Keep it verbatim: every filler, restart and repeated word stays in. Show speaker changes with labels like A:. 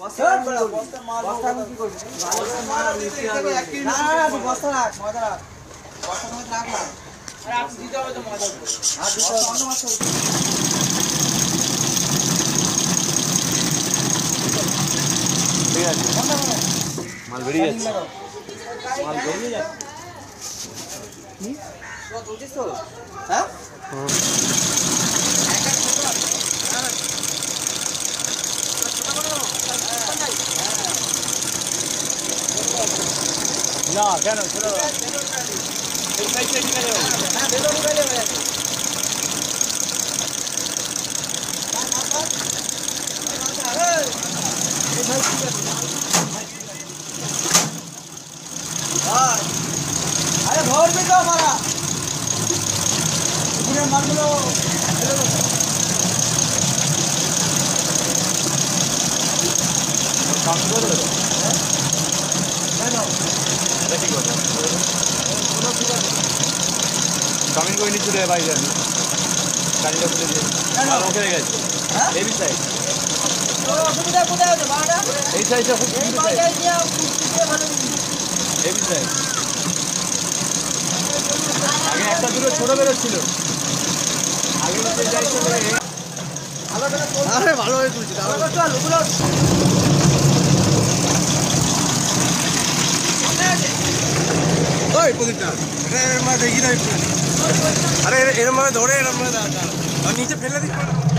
A: বস্তা বস্তা মাল বস্তা কি করবি বস্তা মাল নিচে আসবে না না তুই বস্তা রাখ মজা রাখ বস্তা মধ্যে রাখ না আরে আপনি দিতে হবে তো মজা আর দিতে হবে অন্য মাছ
B: ঠিক আছে মাল বেরিয়ে যাচ্ছে মাল বেরিয়ে যাচ্ছে
A: কি তো তুলছিস তো হ্যাঁ
B: না কেন ছোট এই সাইডে ঠিক আছে
A: হ্যাঁ বেলুন উড়ে যাবে अरे भोर में तो हमारा पूरे माल लो
B: काम कर लो कमिंग कोई नहीं चुरे भाई जान गाड़ी लोग ले माल ओके गए ए भी साइड
A: तो सुविधा कोথায় আছে বাড়া
B: এই সাইডে খুব
A: এই বাজার দিয়া কুস্তিতে ভালো
B: এ भी साइड আগে একটা দুটো ছোট বের ছিল আগে নিচে যাইতো
A: ভালো করে আরে ভালো হয়ে তুলছি ভালো করে চল ওগুলো ওই পকেটটা এর মধ্যে দেখি না আরে এর মধ্যে ধরে এর মধ্যে আর নিচে ফেলে দিস